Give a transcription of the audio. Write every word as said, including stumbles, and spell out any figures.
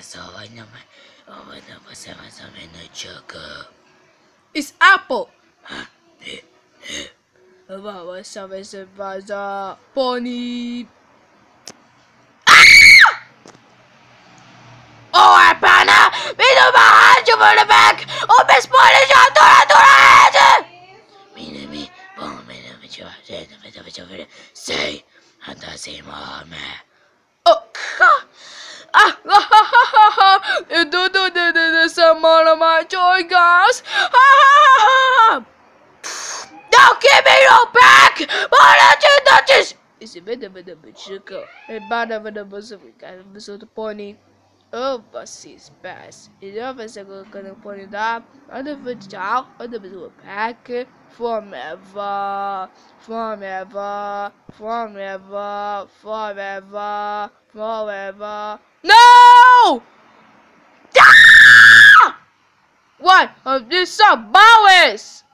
pessoa não vai. Oh, você vai saber no jogo. It's apple. Ah, é, é. Vamos saber se vaza pony. Oh, é pana! Me dá uma rádio para o back! O pessoal já adora, adora! Mina, me, bom, mina, me chama, gente, me chama, me chama, sei, anda assim, mame. Oh, ah, ah, ha, ha, ha, ha. Eu do do do do do semana mais joy, guys. Ha, ha, ha, ha. Don't give me your back! Bora, gente, Esse beda beda beda é bada beda beda beda beda do pony. Oh, vocês pass. E eu vou ser colocando o pony da. Olha o tchau. Olha o pack. Forever. Forever. Forever. Forever. Forever. No! Ah! What? Oh, this so bowish!